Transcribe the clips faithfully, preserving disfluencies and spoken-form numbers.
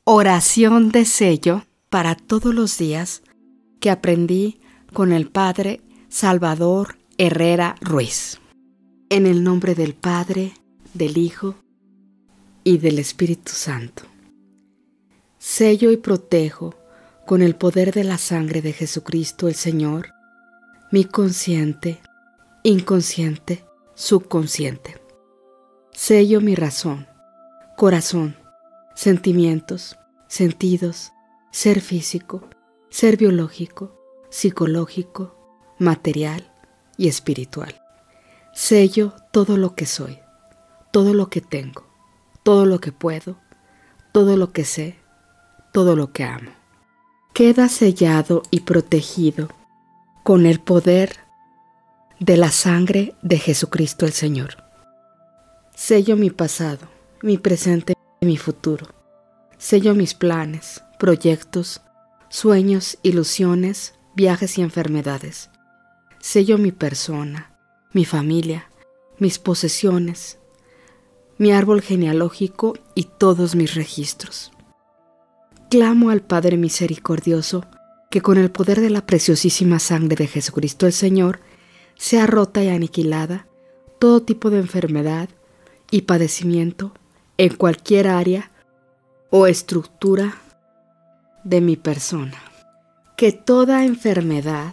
Oración de sello para todos los días que aprendí con el Padre Salvador Herrera Ruiz. En el nombre del Padre, del Hijo y del Espíritu Santo. Sello y protejo con el poder de la sangre de Jesucristo el Señor, mi consciente, inconsciente, subconsciente. Sello mi razón, corazón, sentimientos, sentidos, ser físico, ser biológico, psicológico, material y espiritual. Sello todo lo que soy, todo lo que tengo, todo lo que puedo, todo lo que sé, todo lo que amo. Queda sellado y protegido con el poder de la sangre de Jesucristo el Señor. Sello mi pasado, mi presente y mi futuro. Sello mis planes, proyectos, sueños, ilusiones, viajes y enfermedades. Sello mi persona, mi familia, mis posesiones, mi árbol genealógico y todos mis registros. Clamo al Padre misericordioso que con el poder de la preciosísima sangre de Jesucristo el Señor sea rota y aniquilada todo tipo de enfermedad y padecimiento en cualquier área o estructura de mi persona. Que toda enfermedad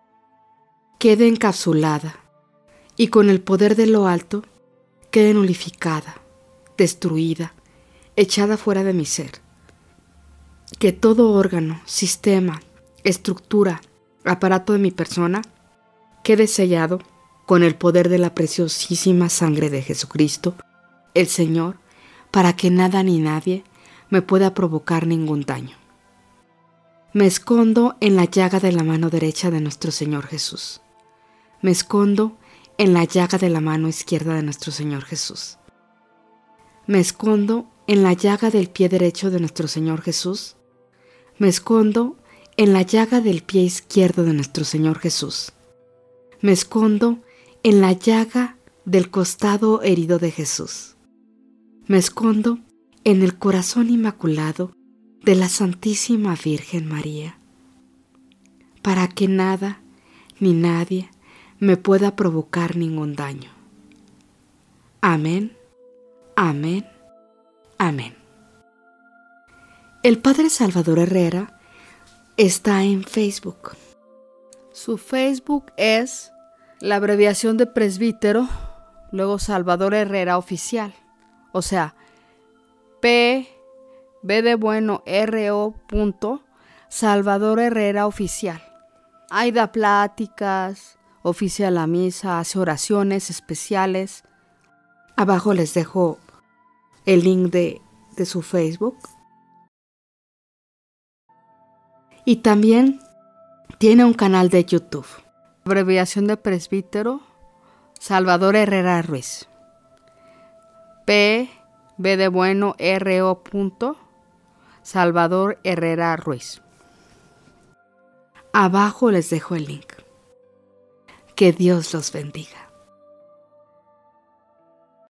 quede encapsulada y con el poder de lo alto quede nulificada, destruida, echada fuera de mi ser. Que todo órgano, sistema, estructura, aparato de mi persona quede sellado con el poder de la preciosísima sangre de Jesucristo, el Señor, para que nada ni nadie me pueda provocar ningún daño. Me escondo en la llaga de la mano derecha de nuestro Señor Jesús. Me escondo en la llaga de la mano izquierda de nuestro Señor Jesús. Me escondo en la llaga del pie derecho de nuestro Señor Jesús. Me escondo en la llaga del pie izquierdo de nuestro Señor Jesús. Me escondo en la llaga del costado herido de Jesús. Me escondo en el corazón inmaculado de la Santísima Virgen María, para que nada ni nadie me pueda provocar ningún daño. Amén, amén, amén. El Padre Salvador Herrera está en Facebook. Su Facebook es la abreviación de presbítero, luego Salvador Herrera Oficial, o sea, P, B de bueno, R O punto, Salvador Herrera Oficial. Ahí da pláticas, oficia la misa, hace oraciones especiales. Abajo les dejo el link de, de su Facebook. Y también tiene un canal de YouTube. Abreviación de presbítero, Salvador Herrera Ruiz. P, B de bueno, R O punto, Salvador Herrera Ruiz. Abajo les dejo el link. Que Dios los bendiga.